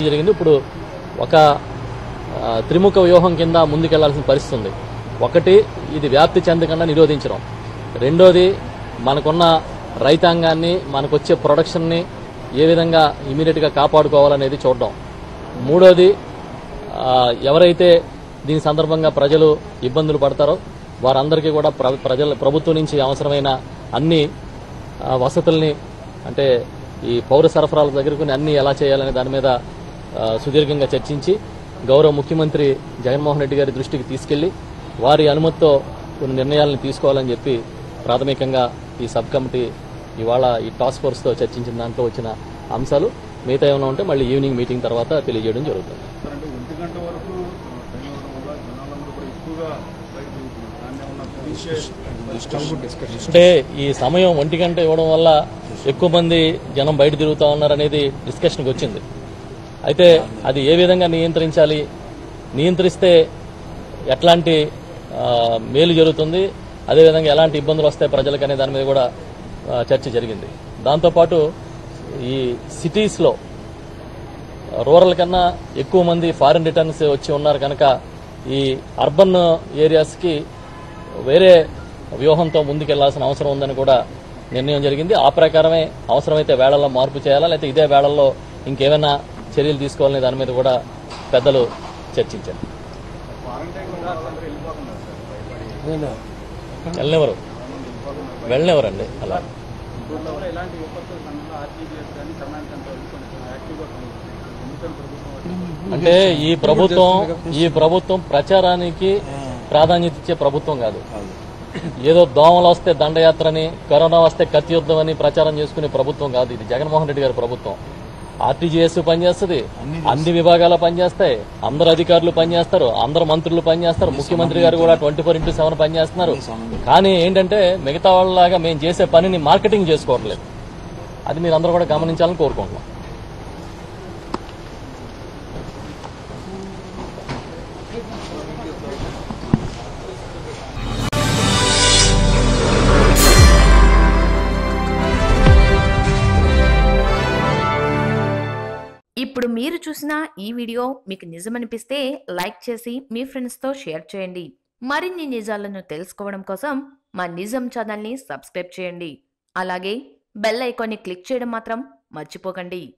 జరిగింది. ఇప్పుడు ఒక త్రిముఖ వ్యూహం కింద ముందుకెళ్లాల్సిన పరిస్థితి ఉంది. ఒకటి, ఇది వ్యాప్తి చెందకుండా నిరోధించడం. రెండోది, మనకున్న రైతాంగాన్ని, మనకొచ్చే ప్రొడక్షన్ని ఏ విధంగా ఇమీడియట్గా కాపాడుకోవాలనేది చూడడం. మూడోది, ఎవరైతే దీని సందర్భంగా ప్రజలు ఇబ్బందులు పడతారో వారందరికీ కూడా ప్రభుత్వం నుంచి అవసరమైన అన్ని వసతుల్ని, అంటే ఈ పౌర సరఫరాల దగ్గరకు అన్ని ఎలా చేయాలనే దాని మీద సుదీర్ఘంగా చర్చించి గౌరవ ముఖ్యమంత్రి జగన్మోహన్ రెడ్డి గారి దృష్టికి తీసుకెళ్లి వారి అనుమతితో కొన్ని నిర్ణయాలను తీసుకోవాలని చెప్పి ప్రాథమికంగా ఈ సబ్ కమిటీ ఇవాళ ఈ టాస్క్ ఫోర్స్తో చర్చించిన దాంట్లో వచ్చిన అంశాలు. మిగతా ఏమైనా ఉంటే మళ్ళీ ఈవినింగ్ మీటింగ్ తర్వాత తెలియజేయడం జరుగుతుంది. అంటే ఈ సమయం 1 గంట ఇవ్వడం వల్ల ఎక్కువ మంది జనం బయట తిరుగుతా ఉన్నారనేది డిస్కషన్కి వచ్చింది. అయితే అది ఏ విధంగా నియంత్రించాలి, నియంత్రిస్తే ఎట్లాంటి మేలు జరుగుతుంది, అదేవిధంగా ఎలాంటి ఇబ్బందులు వస్తాయి ప్రజలకు అనే దాని మీద కూడా చర్చ జరిగింది. దాంతోపాటు ఈ సిటీస్లో రూరల్ కన్నా ఎక్కువ మంది ఫారిన్ రిటర్న్స్ వచ్చి ఉన్నారు కనుక ఈ అర్బన్ ఏరియాస్కి వేరే వ్యూహంతో ముందుకెళ్లాల్సిన అవసరం ఉందని కూడా నిర్ణయం జరిగింది. ఆ ప్రకారమే అవసరమైతే వేళల్లో మార్పు చేయాలా, లేకపోతే ఇదే వేళల్లో ఇంకేమైనా చర్యలు తీసుకోవాలనే దాని మీద కూడా పెద్దలు చర్చించారు. వెళ్ళనివ్వరండి అలా. అంటే ఈ ప్రభుత్వం ప్రచారానికి ప్రాధాన్యత ఇచ్చే ప్రభుత్వం కాదు. ఏదో దోమలు వస్తే దండయాత్రని, కరోనా వస్తే కత్తి యుద్ధం అని ప్రచారం చేసుకునే ప్రభుత్వం కాదు. ఇది జగన్మోహన్ రెడ్డి గారి ప్రభుత్వం. ఆర్టీజీఎస్ పనిచేస్తుంది, అన్ని విభాగాలు పనిచేస్తాయి, అందరు అధికారులు పనిచేస్తారు, అందరు మంత్రులు పనిచేస్తారు, ముఖ్యమంత్రి గారు కూడా 24/7 పనిచేస్తున్నారు. కానీ ఏంటంటే మిగతా వాళ్ళలాగా మేము చేసే పనిని మార్కెటింగ్ చేసుకోవట్లేదు. అది మీరు అందరూ కూడా గమనించాలని కోరుకుంటున్నాం. ఇప్పుడు మీరు చూసిన ఈ వీడియో మీకు నిజమనిపిస్తే లైక్ చేసి మీ ఫ్రెండ్స్తో షేర్ చేయండి. మరిన్ని నిజాలను తెలుసుకోవడం కోసం మా నిజం ఛానల్ని సబ్స్క్రైబ్ చేయండి. అలాగే బెల్ ఐకాన్ని క్లిక్ చేయడం మాత్రం మర్చిపోకండి.